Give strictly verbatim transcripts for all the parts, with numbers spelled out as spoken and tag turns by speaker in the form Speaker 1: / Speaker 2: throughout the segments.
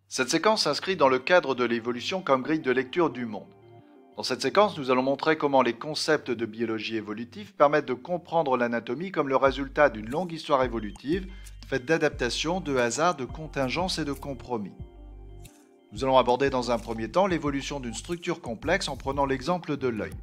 Speaker 1: Cette séquence s'inscrit dans le cadre de l'évolution comme grille de lecture du monde. Dans cette séquence, nous allons montrer comment les concepts de biologie évolutive permettent de comprendre l'anatomie comme le résultat d'une longue histoire évolutive, faite d'adaptations, de hasards, de contingences et de compromis. Nous allons aborder dans un premier temps l'évolution d'une structure complexe en prenant l'exemple de l'œil.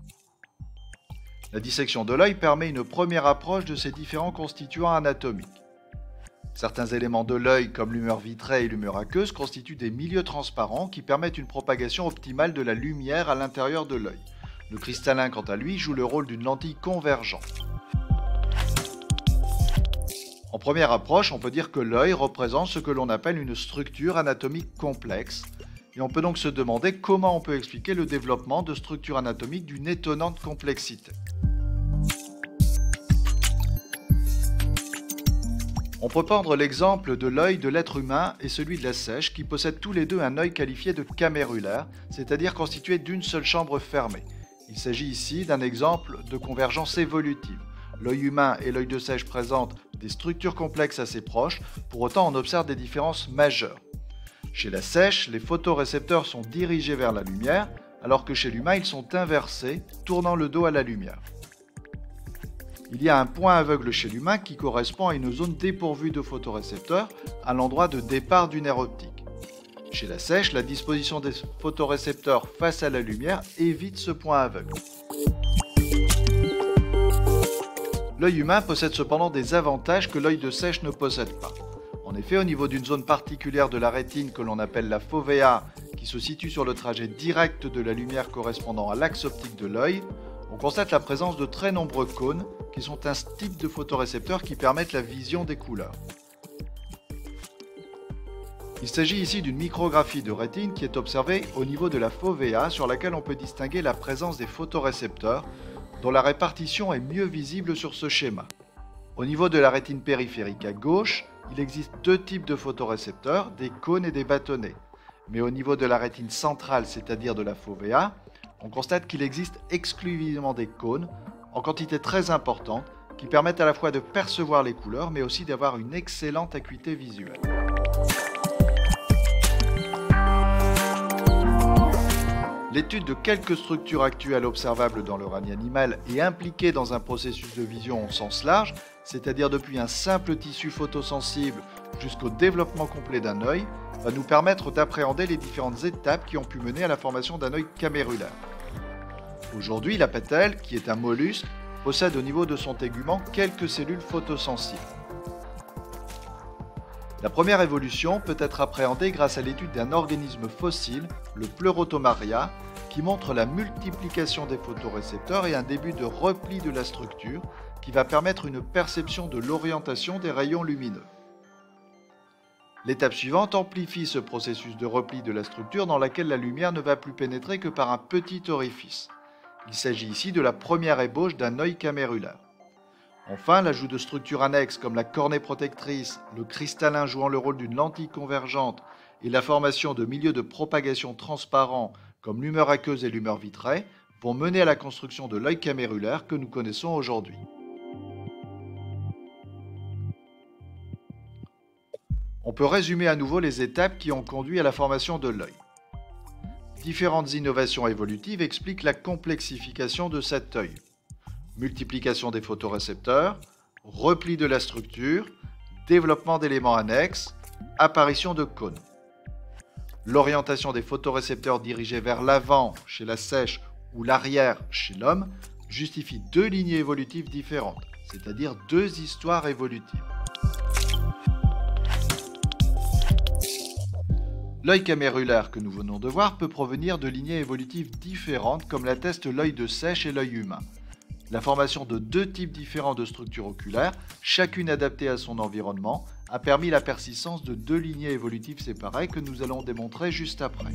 Speaker 1: La dissection de l'œil permet une première approche de ces différents constituants anatomiques. Certains éléments de l'œil, comme l'humeur vitrée et l'humeur aqueuse, constituent des milieux transparents qui permettent une propagation optimale de la lumière à l'intérieur de l'œil. Le cristallin, quant à lui, joue le rôle d'une lentille convergente. En première approche, on peut dire que l'œil représente ce que l'on appelle une structure anatomique complexe, et on peut donc se demander comment on peut expliquer le développement de structures anatomiques d'une étonnante complexité. On peut prendre l'exemple de l'œil de l'être humain et celui de la seiche qui possèdent tous les deux un œil qualifié de camérulaire, c'est-à-dire constitué d'une seule chambre fermée. Il s'agit ici d'un exemple de convergence évolutive. L'œil humain et l'œil de seiche présentent des structures complexes assez proches, pour autant on observe des différences majeures. Chez la seiche, les photorécepteurs sont dirigés vers la lumière, alors que chez l'humain ils sont inversés, tournant le dos à la lumière. Il y a un point aveugle chez l'humain qui correspond à une zone dépourvue de photorécepteurs à l'endroit de départ du nerf optique. Chez la seiche, la disposition des photorécepteurs face à la lumière évite ce point aveugle. L'œil humain possède cependant des avantages que l'œil de seiche ne possède pas. En effet, au niveau d'une zone particulière de la rétine que l'on appelle la fovea, qui se situe sur le trajet direct de la lumière correspondant à l'axe optique de l'œil, on constate la présence de très nombreux cônes qui sont un type de photorécepteurs qui permettent la vision des couleurs. Il s'agit ici d'une micrographie de rétine qui est observée au niveau de la fovea sur laquelle on peut distinguer la présence des photorécepteurs dont la répartition est mieux visible sur ce schéma. Au niveau de la rétine périphérique à gauche, il existe deux types de photorécepteurs, des cônes et des bâtonnets. Mais au niveau de la rétine centrale, c'est-à-dire de la fovea, on constate qu'il existe exclusivement des cônes, en quantité très importante, qui permettent à la fois de percevoir les couleurs, mais aussi d'avoir une excellente acuité visuelle. L'étude de quelques structures actuelles observables dans le règne animal et impliquées dans un processus de vision au sens large, c'est-à-dire depuis un simple tissu photosensible jusqu'au développement complet d'un œil, va nous permettre d'appréhender les différentes étapes qui ont pu mener à la formation d'un œil camérulaire. Aujourd'hui, la patelle, qui est un mollusque, possède au niveau de son tégument quelques cellules photosensibles. La première évolution peut être appréhendée grâce à l'étude d'un organisme fossile, le Pleurotomaria, qui montre la multiplication des photorécepteurs et un début de repli de la structure qui va permettre une perception de l'orientation des rayons lumineux. L'étape suivante amplifie ce processus de repli de la structure dans laquelle la lumière ne va plus pénétrer que par un petit orifice. Il s'agit ici de la première ébauche d'un œil camérulaire. Enfin, l'ajout de structures annexes comme la cornée protectrice, le cristallin jouant le rôle d'une lentille convergente et la formation de milieux de propagation transparents comme l'humeur aqueuse et l'humeur vitrée vont mener à la construction de l'œil camérulaire que nous connaissons aujourd'hui. On peut résumer à nouveau les étapes qui ont conduit à la formation de l'œil. Différentes innovations évolutives expliquent la complexification de cet œil. Multiplication des photorécepteurs, repli de la structure, développement d'éléments annexes, apparition de cônes. L'orientation des photorécepteurs dirigés vers l'avant chez la seiche ou l'arrière chez l'homme justifie deux lignées évolutives différentes, c'est-à-dire deux histoires évolutives. L'œil camérulaire que nous venons de voir peut provenir de lignées évolutives différentes comme l'atteste l'œil de seiche et l'œil humain. La formation de deux types différents de structures oculaires, chacune adaptée à son environnement, a permis la persistance de deux lignées évolutives séparées que nous allons démontrer juste après.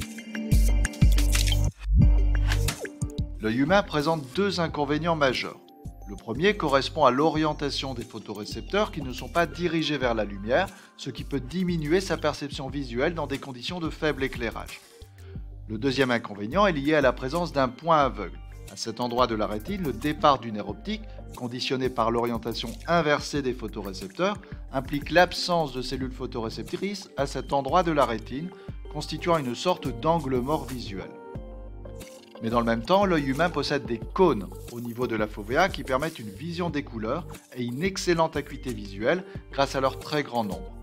Speaker 1: L'œil humain présente deux inconvénients majeurs. Le premier correspond à l'orientation des photorécepteurs qui ne sont pas dirigés vers la lumière, ce qui peut diminuer sa perception visuelle dans des conditions de faible éclairage. Le deuxième inconvénient est lié à la présence d'un point aveugle. À cet endroit de la rétine, le départ du nerf optique, conditionné par l'orientation inversée des photorécepteurs, implique l'absence de cellules photoréceptrices à cet endroit de la rétine, constituant une sorte d'angle mort visuel. Mais dans le même temps, l'œil humain possède des cônes au niveau de la fovea qui permettent une vision des couleurs et une excellente acuité visuelle grâce à leur très grand nombre.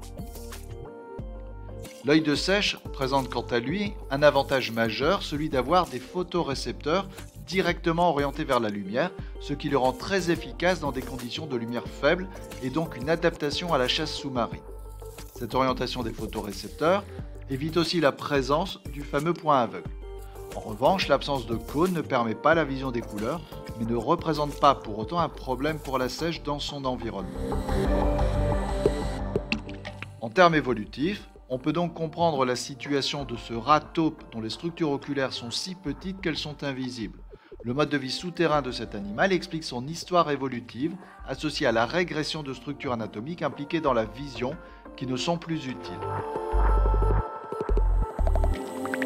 Speaker 1: L'œil de sèche présente quant à lui un avantage majeur, celui d'avoir des photorécepteurs directement orientés vers la lumière, ce qui le rend très efficace dans des conditions de lumière faible et donc une adaptation à la chasse sous-marine. Cette orientation des photorécepteurs évite aussi la présence du fameux point aveugle. En revanche, l'absence de cône ne permet pas la vision des couleurs, mais ne représente pas pour autant un problème pour la sèche dans son environnement. En termes évolutifs, on peut donc comprendre la situation de ce rat taupe dont les structures oculaires sont si petites qu'elles sont invisibles. Le mode de vie souterrain de cet animal explique son histoire évolutive associée à la régression de structures anatomiques impliquées dans la vision qui ne sont plus utiles.